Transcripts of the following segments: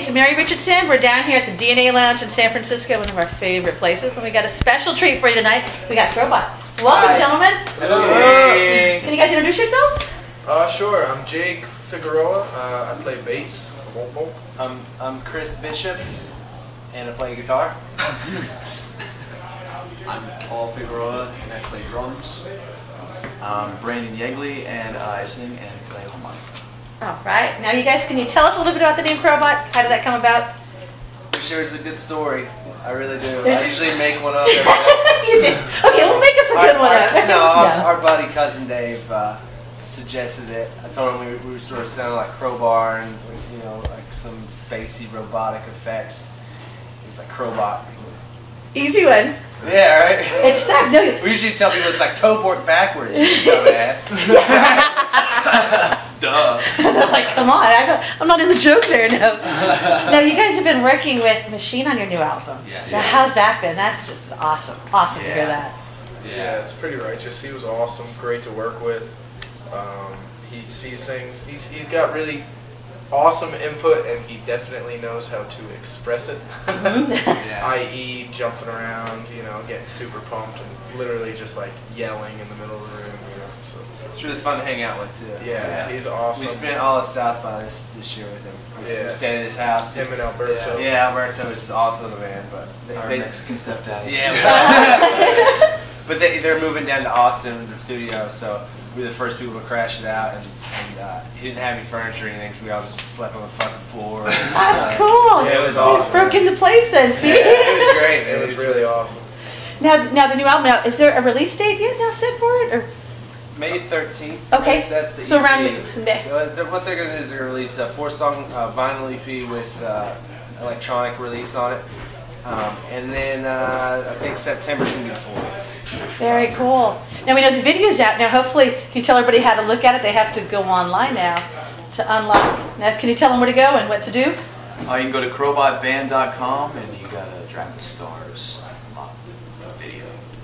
Lisa Mary Richardson. We're down here at the DNA Lounge in San Francisco, one of our favorite places, and we got a special treat for you tonight. We got Crowbot. Welcome, gentlemen. Hello. Hey. Can you guys introduce yourselves? Sure. I'm Jake Figueroa. I play bass. I'm Chris Bishop, and I play guitar. I'm Paul Figueroa, and I play drums. I'm Brandon Yegley, and I sing and play harmonica. All right. Now, you guys, can you tell us a little bit about the name Crowbot? How did that come about? Sure, it's a good story. I really do. There's I usually make one up every day. You did. Okay, well, make us a good one up. Our buddy cousin Dave suggested it. I told him we were sort of sounding like Crowbar and like some spacey robotic effects. He's like Crowbot. Easy one. Yeah, right? It's not. No. We usually tell people it's like toebork backwards, you dumbass. Duh. I'm like, come on, I'm not in the joke there now. Now, you guys have been working with Machine on your new album. Yes. Now, how's that been? That's just awesome. Awesome to hear that. Yeah, it's pretty righteous. He was awesome, great to work with. He sees things. He's got really awesome input, and he definitely knows how to express it. I.e., jumping around, getting super pumped, and literally just like yelling in the middle of the room. So it's really fun to hang out with too. Yeah, he's awesome. We spent all of South by this year with him. We stayed at his house. Him and Alberto. Yeah, Alberto is also the man, but Our Mexican stepdad. Yeah. But they're moving down to Austin, the studio, so we were the first people to crash it out, and he didn't have any furniture or anything, so we all just slept on the fucking floor. That's cool. Yeah, it was awesome. He's broke into place then, see? Yeah, it was great. It was really awesome. Now the new album, is there a release date yet now set for it? Or? May 13th. Okay. That's the so EP. around what they're going to do is they're going to release a 4-song vinyl EP with electronic release on it. And then I think September's going to be the full. Very cool. Now we know the video's out. Now hopefully you can tell everybody how to look at it. They have to go online now to unlock. Now can you tell them where to go and what to do? You can go to crowbotband.com, and you gotta drag the stars to unlock the video.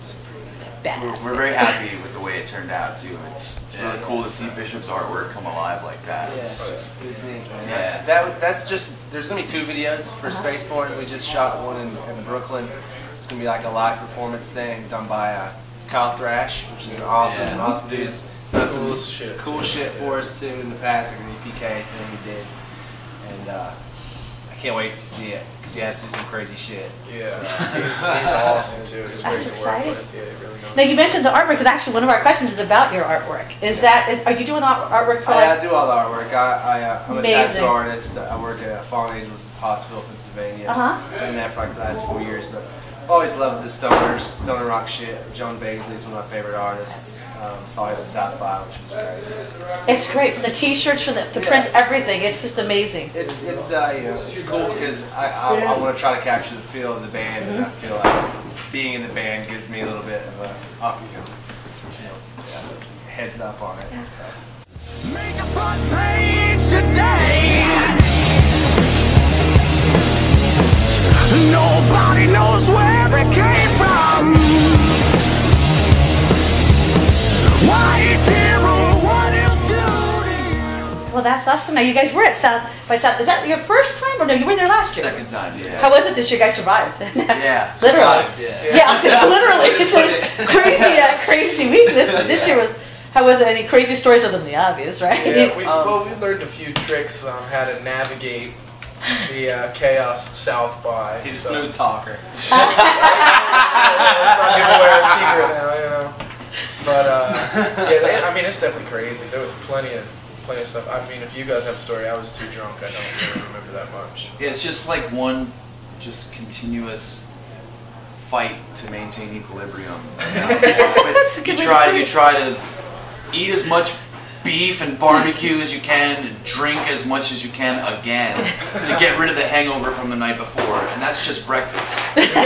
We're very happy with the way it turned out too. It's really cool to see Bishop's artwork come alive like that. Yeah, it was neat, man. That's just, there's going to be 2 videos for Spaceborne. We just shot one in Brooklyn. It's going to be like a live performance thing done by Kyle Thrash, which is an awesome dude. Done some cool shit for us too in the past, like an EPK thing he did. And I can't wait to see it, because he has to do some crazy shit. Yeah, he's awesome too. He's great That's to exciting. work with. Yeah, he really knows. Now you mentioned the artwork, because actually one of our questions is about your artwork. Are you doing the artwork for I do all the artwork. I'm a Amazing. tattoo artist. I work at Fallen Angels in Pottsville, Pennsylvania. I've been there for like the last 4 years, but I've always loved the stoner rock shit. John Baisley is one of my favorite artists. Saw him at South by, which was great. It's great. From the T-shirts, from the prints, everything. It's just amazing. It's cool because I want to try to capture the feel of the band, and I feel like being in the band gives me a little bit of a heads up on it. So. Make a front page today. Nobody knows where it came from. Why he's here or what he'll do. Well, that's awesome. Now you guys were at South by South. Is that your first time, or no? You were there last year. Second time, yeah. How was it this year? You guys survived. Yeah, literally. survived, Yeah, I was gonna literally. It's a crazy week. This year was. How was it? Any crazy stories other than the obvious, right? Yeah, we learned a few tricks on how to navigate the chaos of South by. He's a smooth talker. Let's not give away our secret now, But I mean, it's definitely crazy. There was plenty of stuff. I mean, if you guys have a story, I was too drunk. I don't really remember that much. Yeah, it's just like one continuous fight to maintain equilibrium. You try to eat as much beef and barbecue as you can, and drink as much as you can again to get rid of the hangover from the night before, and that's just breakfast.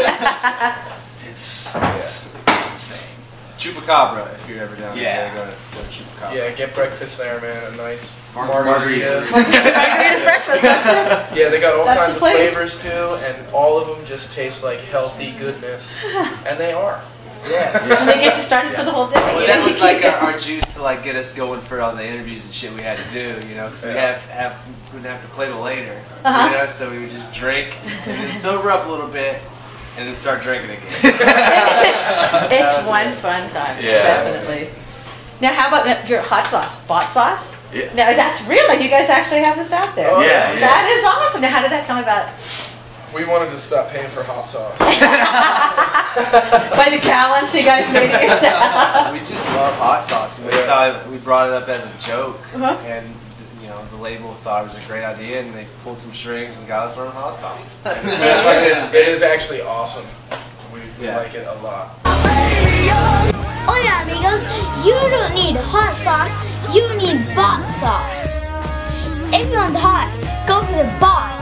It's insane. Chupacabra, if you're ever down Yeah. there, go to Chupacabra. Yeah, get breakfast there, man. A nice Margarita. Margarita breakfast. That's it. Yeah, they got all That's kinds the of place. flavors too, and all of them just taste like healthy goodness, and they are. And they get you started for the whole day. Well, that was like our juice to like get us going for all the interviews and shit we had to do, you know, because we wouldn't have to play till later, you know, so we would just drink and then sober up a little bit and then start drinking again. It's one fun time, definitely. Now, how about your hot sauce? Bot sauce? Yeah. Now, that's real. Like, you guys actually have this out there. Oh, Yeah. That is awesome. Now, how did that come about? We wanted to stop paying for hot sauce. By the gallon, so you guys made it yourself. We just love hot sauce, and we thought we brought it up as a joke, and you know the label thought it was a great idea, and they pulled some strings and got us on hot sauce. It is actually awesome. We like it a lot. Hola amigos, you don't need hot sauce, you need bot sauce. If you want hot, go for the bot.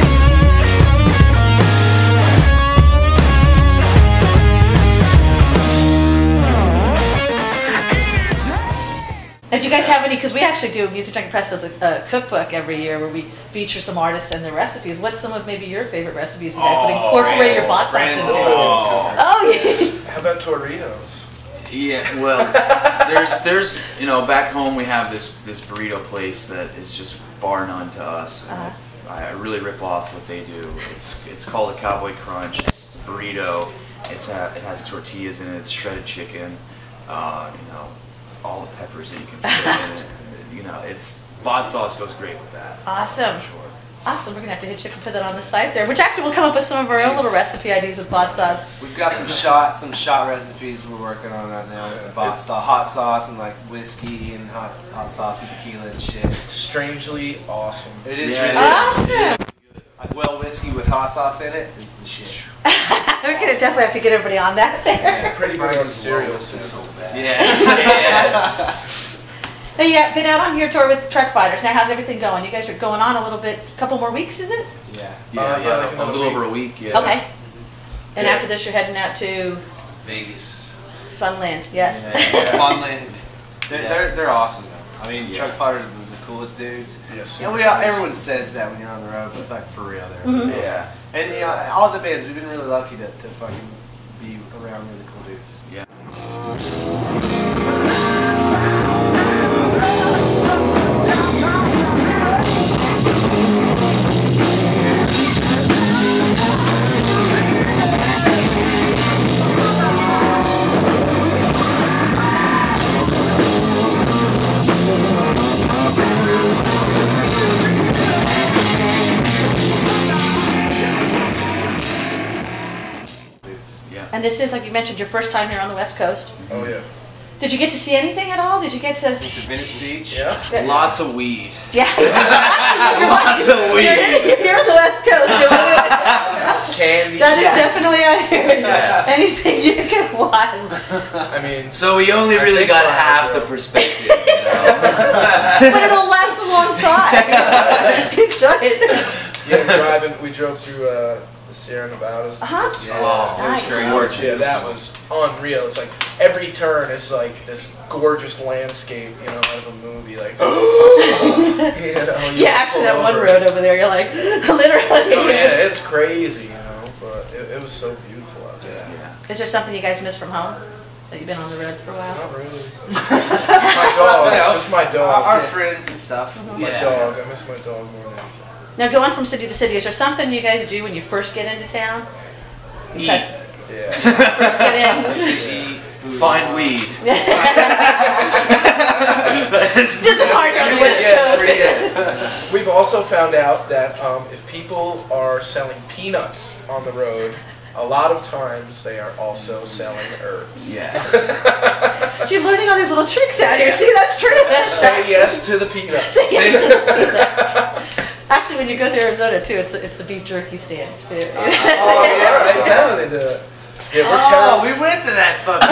Now, do you guys have any, because we actually do, Music Junkie Press does a cookbook every year where we feature some artists and their recipes. What's some of maybe your favorite recipes you guys would incorporate your bot sauce into? Oh, yeah. How about Torritos? Yeah, well, there's you know, back home we have this burrito place that is just bar none to us. And I really rip off what they do. It's called a Cowboy Crunch. It's a burrito. It has tortillas in it. It's shredded chicken. You know, all the peppers that you can fit in it. You know, bot sauce goes great with that. Awesome. For sure. Awesome. We're going to have to hit you and put that on the site there, which actually will come up with some of our own little recipe ideas with bot sauce. We've got some shot recipes we're working on right now with the bot sauce, hot sauce and like whiskey and hot sauce and tequila and shit. Strangely awesome. It is Yeah, really Awesome. like well whiskey with hot sauce in it is the shit. We're going to definitely have to get everybody on that there. Pretty good on cereals too. Yeah. Now, you've been out on your tour with Truck Fighters. Now, how's everything going? You guys are going on a little bit, a couple more weeks, is it? Yeah. Like a little over a week. Yeah. Okay. And after this, you're heading out to Vegas. Funland, yes. Funland. They're awesome though. I mean, Truck Fighters are the coolest dudes. Yes. And everyone says that when you're on the road, but like for real, they're Yeah. And you know, all the bands, we've been really lucky to fucking be around really cool dudes. Yeah. And this is, like you mentioned, your first time here on the West Coast. Oh yeah. Did you get to see anything at all? Did you get to... Went to Venice Beach. Yeah. Lots of weed. Yeah. Lots of weed. You're here on the West Coast. Candy. That is definitely out here. Yes. Anything you can want. I mean, So we only really got half the perspective, you know. But it'll last a long time. Enjoy it. yeah, we drove through the Sierra Nevadas. Oh, Nice. gorgeous. Yeah, that was unreal. It's like every turn is like this gorgeous landscape, you know, out of a movie. Like, you know, Yeah, actually, that one road over there, you're like, literally. Oh yeah, it's crazy, you know, but it was so beautiful out there. Yeah. Is there something you guys miss from home? That you've been on the road for a while? Not really. My dog, just my dog. Our friends and stuff. My dog. I miss my dog more than anything. Now, going from city to city, is there something you guys do when you first get into town? Eat. Yeah. First get in? Find weed. It's just hard on the West Coast. We've also found out that if people are selling peanuts on the road, a lot of times they are also selling herbs. Yes. So you're learning all these little tricks out here. See, that's true. Say yes to the peanuts. Say yes to the peanuts. Actually, when you go to Arizona too, it's the beef jerky stands too. Oh yeah, that's how they do it. Yeah, we're terrible. We went to that fucking.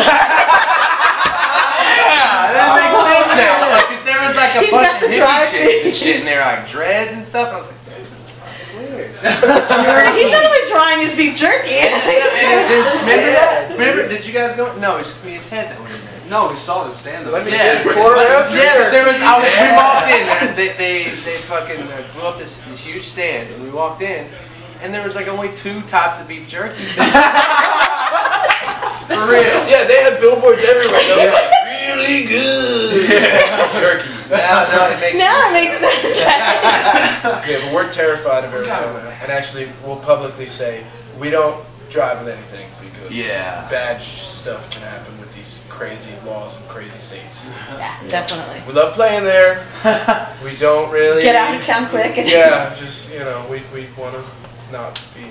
Yeah, that makes sense now. Like, 'cause there was like a He's bunch got of the dry hippie chicks and beef. shit, and they were like dreads and stuff. And I was like, this is weird. He's not only trying his beef jerky. Remember, did you guys go? No, it's just me and Ted that went in there. No, we saw the stand-up. Let me Yeah. get quarter after. Yeah, but there was. We walked in. They fucking blew up this huge stand, and we walked in, and there was like only 2 types of beef jerky. For real. Yeah, they had billboards everywhere. They were like, really good. Jerky. No, it makes sense, right? Yeah, but we're terrified of Arizona. And actually, we'll publicly say we don't drive with anything because bad stuff can happen with these crazy laws and crazy states. Yeah, definitely. We love playing there. We don't really get out of town quick. And yeah, just we want to not be.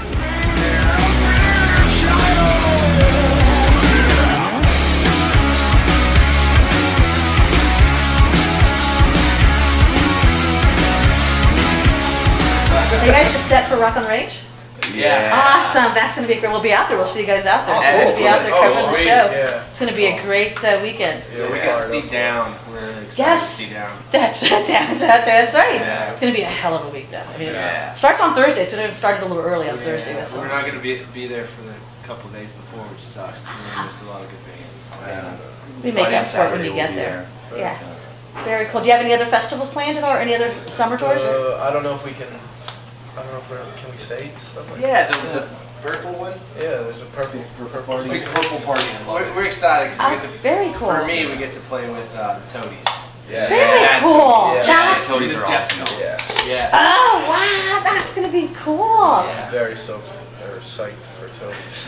Are you guys just set for Rock on the Range? Yeah. Awesome. That's going to be great. We'll be out there. We'll see you guys out there. Oh, We'll be out there covering the sweet. show. Yeah. It's going to be a great weekend. Yeah, we got to see Down. We're really excited Yes. to see Down. That's Down's out there. That's right. Yeah. It's going to be a hell of a week, though. I mean, Yeah. it starts on Thursday. It started a little early on Thursday. Yeah. That's We're not going to be there for the couple of days before, which sucks. There's a lot of good bands. we make Friday up and for it when Saturday you we'll get be there. there. Yeah. Very cool. Do you have any other festivals planned at all, or any other summer tours? I don't know if we can. I don't know if can we say stuff like Yeah, the purple one. that? Yeah, there's a purple Party. Big purple party. I love it. We're excited because we get to. Very cool. For me, we get to play with the Toadies. Yeah. Very That's cool. yeah. That's, Toadies are awesome. Yeah. Yeah. oh, wow. That's going to be cool. Yeah. Very soaked or psyched for toadies.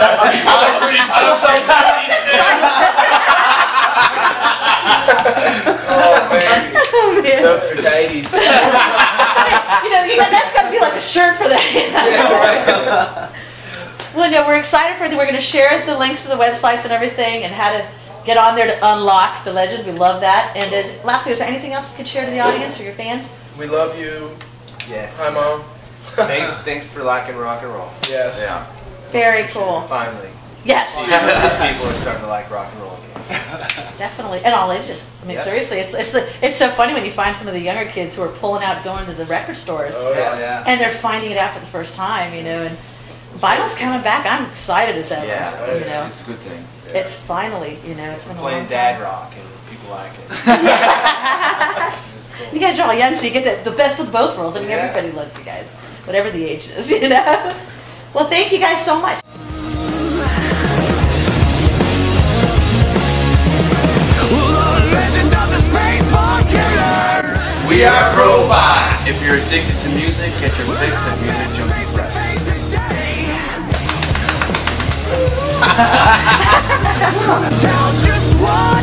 Oh man. Oh, man. Soaked for tidies. That's got to be like a shirt for that. Well, no, we're excited for we're going to share the links to the websites and everything and how to get on there to unlock the legend. We love that. And lastly, is there anything else you could share to the audience or your fans? We love you. Yes. Hi, Mom. Thanks for liking rock and roll. Yes. Yeah. Very cool. Finally. Yes. People are starting to like rock and roll again. Definitely, and all ages. I mean, Yeah. seriously, it's so funny when you find some of the younger kids who are pulling out, going to the record stores, Oh yeah. yeah. and they're finding it out for the first time, and vinyl's coming back. I'm excited as ever. Yeah, you know, it's a good thing. it's finally, it's been a long Playing time. dad rock and people like it. You guys are all young, so you get the best of both worlds. I mean, Yeah. everybody loves you guys, whatever the age is, Well, thank you guys so much. We are robots. If you're addicted to music, get your fix at Music Junkie Press. Tell just what